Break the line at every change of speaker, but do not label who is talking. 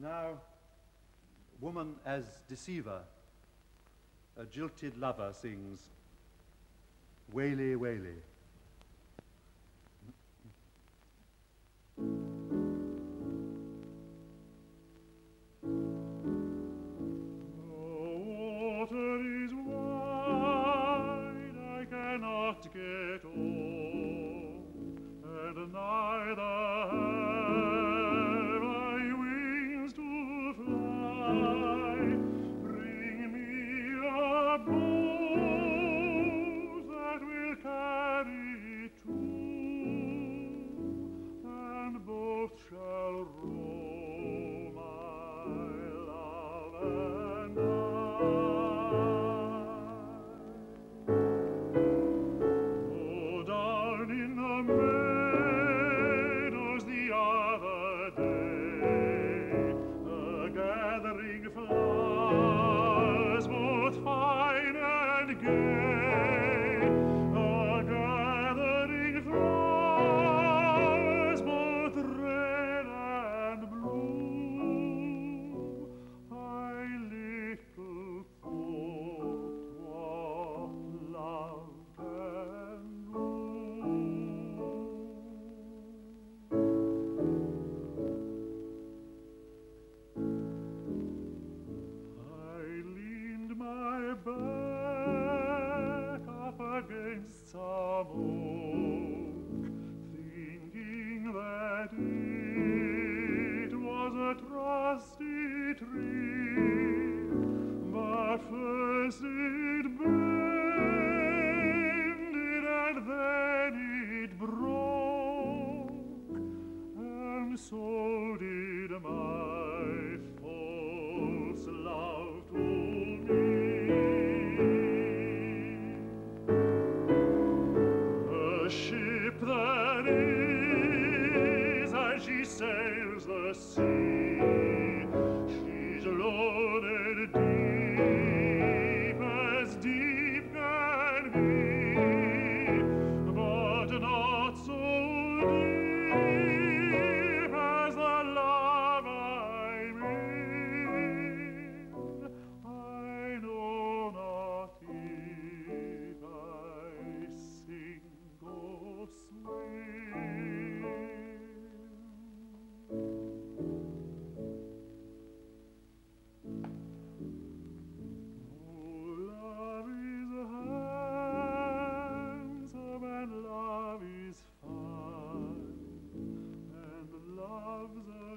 Now, woman as deceiver, a jilted lover sings, waly, waly.
Get on, and neither have I wings to fly. Bring me a boat that will carry two, and both shall row, my love and I. In the meadows the other day, the gathering flowers both fine and gay, the gathering flowers both red and blue. I little thought what love can do. Back up against some oak, thinking that it was a trusty tree, but first it bended and then it broke, and so did my false love to me. Ship that is, as she sails the sea, she's loaded deep can be, but not so deep as the love I'm in. I know not if I sing or swim. Oh, love is handsome and love is fine, and love's a